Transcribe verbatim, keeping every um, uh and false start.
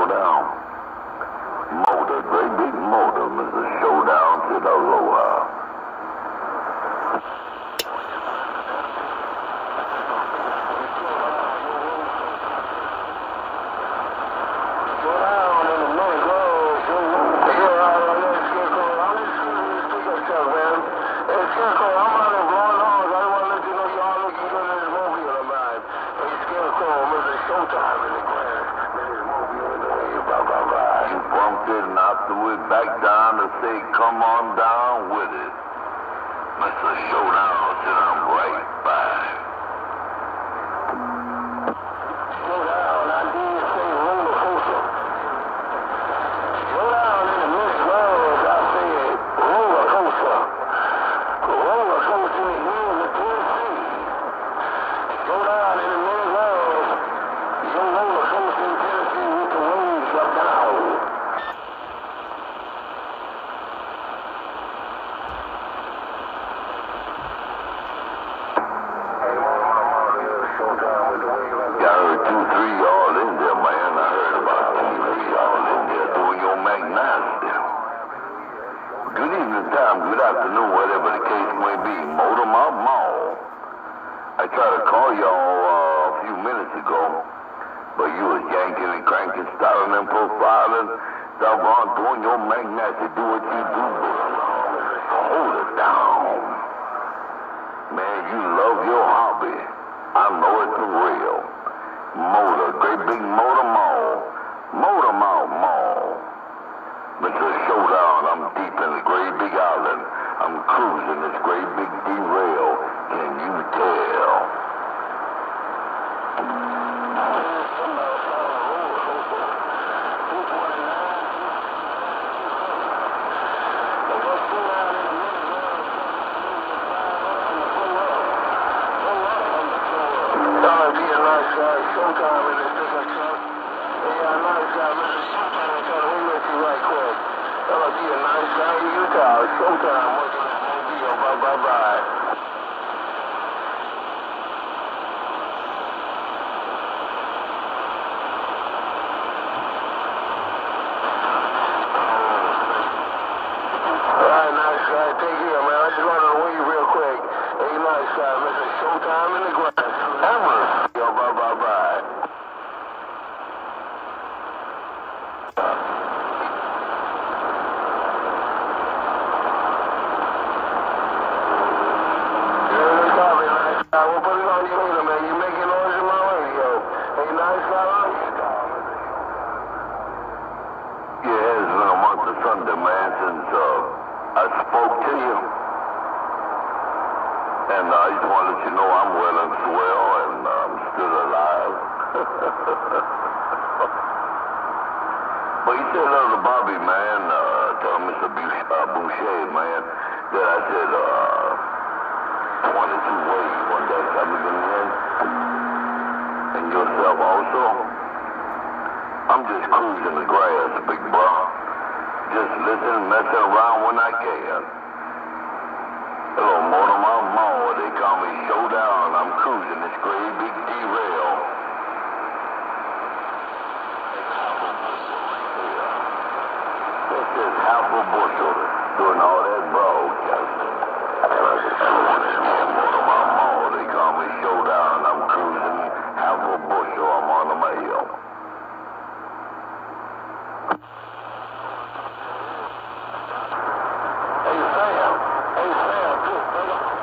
showdown. Motor, great big motor, Mister Showdown to the Aloha. And afterward back down to say, come on down with it. Mister Showdown said, I'm right back. Showdown, I did say roller coaster. Showdown in the Miss World, I said roller coaster. Roller coaster in the hills of Tennessee. Showdown in the Miss World, your roller coaster in Tennessee with the waves up down. Good afternoon, whatever the case may be. Motor Mouth Mall. I tried to call y'all uh, a few minutes ago, but you was yanking and cranking, starting and profiling, doggone doing your magnetic, do what you do, but hold it down. Man, you love your hobby. I know it for real. Motor, great big Motor Mall. Motor Mouth Mall. Mister Showdown, I'm deep in the great big island. I'm cruising this great big derail. Can you tell? Showtime in this different truck. Yeah, nice guy, Mister Showtime, I'm trying to wait with you right quick. That'll be a nice guy in Utah. Showtime, working at Mobile. Bye, bye, bye. All right, nice guy. Take care, man. I just wanted to wait real quick. Hey, nice guy, Mister Showtime in the grass. Ever. Yo, bye, bye, bye. We'll put it on you later, man. You making noise in my radio. Hey, nice guy. Yeah, it's been a month of Sunday, man, since uh, I spoke to you. And uh, I just want to let you know I'm well and swell, and uh, I'm still alive. But you said hello to Bobby, man, uh, to Mister Boucher, uh, Boucher, man, that I said, uh, one or two ways, one day coming in, and yourself also. I'm just cruising the grass, big bro. Just listening, messing around when I can. Hello, Motor Mouth Mall, they call me Showdown. I'm cruising this great big derail. This is half a bushel doing all that broadcasting. Motor Mouth Mall, they call me Showdown. I'm cruising half a bushel. I'm on the mail. Hey, Sam. Hey, Sam.